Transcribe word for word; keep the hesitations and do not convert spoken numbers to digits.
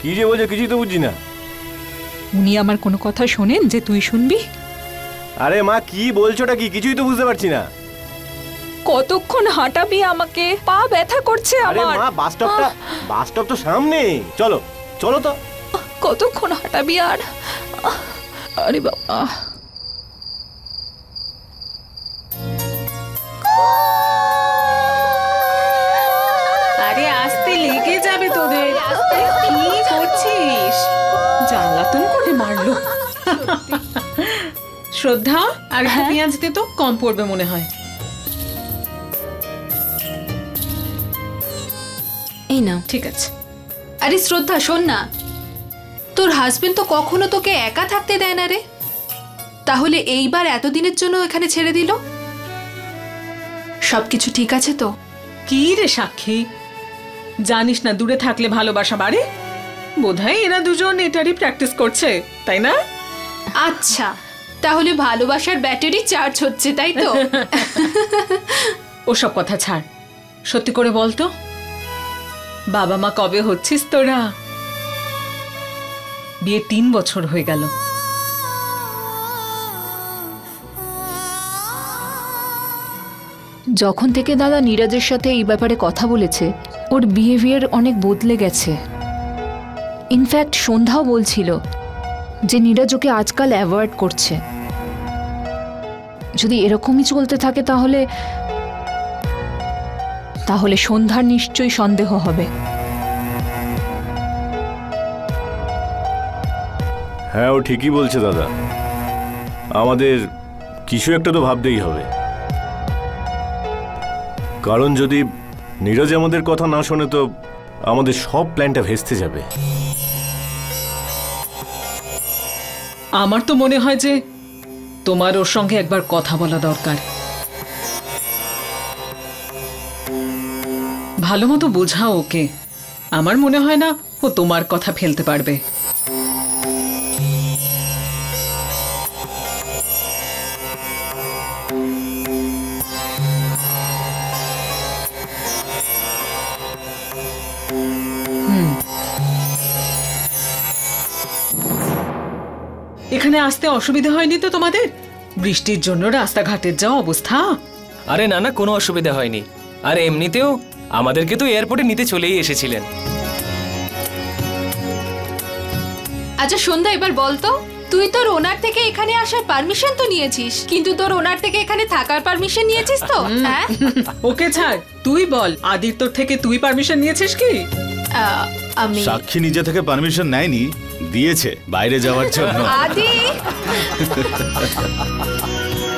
কি যে বলছো কিছুই তো বুঝছি না। উনি আমার কোনো কথা শোনেন যে তুই শুনবি? আরে মা কি বলছোটা কি, কিছুই তো বুঝতে পারছি না। কতক্ষণ হাঁটাবি আমাকে? পা ব্যথা করছে আরে আমার। মা বাস স্টপটা, বাস স্টপ তো সামনে, চলো চলো তো। কতক্ষণ হাঁটাবি আর? আরে বাবা, আরে আসতে লেগে যাবে তোদের। কি করছিস? জ্বালাতন করে মারলো। শ্রদ্ধা, আর একটু পেঁয়াজ দে তো, কম পড়বে মনে হয়। এই না, ঠিক আছে। আরে শ্রদ্ধা শোন না, তোর হাজবেন্ড তো কখনো তোকে একা থাকতে দেয় না রে, তাহলে এইবার এতদিনের জন্য এখানে ছেড়ে দিল? সবকিছু ঠিক আছে তো? কি রে সাক্ষী, জানিস না দূরে থাকলে ভালোবাসা বাড়ে? বোধহয় এরা দুজন এটারই প্র্যাকটিস করছে, তাই না? আচ্ছা, তাহলে ভালোবাসার ব্যাটারি চার্জ হচ্ছে, তাই তো? ওসব কথা ছাড়, সত্যি করে বলতো বাবা মা কবে হচ্ছিস তোরা? বিয়ে তিন বছর হয়ে গেল। যখন থেকে দাদা নীরজের সাথে এই ব্যাপারে কথা বলেছে, ওর বিহেভিয়ার অনেক বদলে গেছে। ইনফ্যাক্ট সন্ধ্যাও বলছিল যে নীরজ ওকে আজকাল অ্যাভয়েড করছে। যদি এরকমই চলতে থাকে তাহলে তাহলে সন্ধ্যার নিশ্চয়ই সন্দেহ হবে। হ্যাঁ ও ঠিকই বলছে দাদা, আমাদের কিছু একটা তো ভাবতেই হবে। কারণ যদি নীরজ আমাদের কথা না শোনে তো আমাদের সব প্ল্যানটা ভেস্তে যাবে। আমার তো মনে হয় যে তোমার ওর সঙ্গে একবার কথা বলা দরকার। ভালো মতো বোঝাও ওকে। আমার মনে হয় না ও তোমার কথা ফেলতে পারবে। এখানে আসতে অসুবিধা হয়নি তো তোমাদের? বৃষ্টির জন্য রাস্তাঘাটের যা অবস্থা। আরে না না, কোনো অসুবিধা হয়নি। আর এমনিতেও আমাদেরকে তো এয়ারপোর্টে নিতে চলেই এসেছিলেন। আচ্ছা সন্ধ্যা, এবার বলতো, তুই তোর ওনার থেকে এখানে আসার পারমিশন তো নিয়েছিস, কিন্তু তোর ওনার থেকে এখানে থাকার পারমিশন নিয়েছিস তো? হ্যাঁ, ওকে ছাড়, তুই বল আদির তোর থেকে তুই পারমিশন নিয়েছিস কি? আহ, আমি সাক্ষী নিজে থেকে পারমিশন নেয়নি, দিয়েছে বাইরে যাওয়ার জন্য। আদি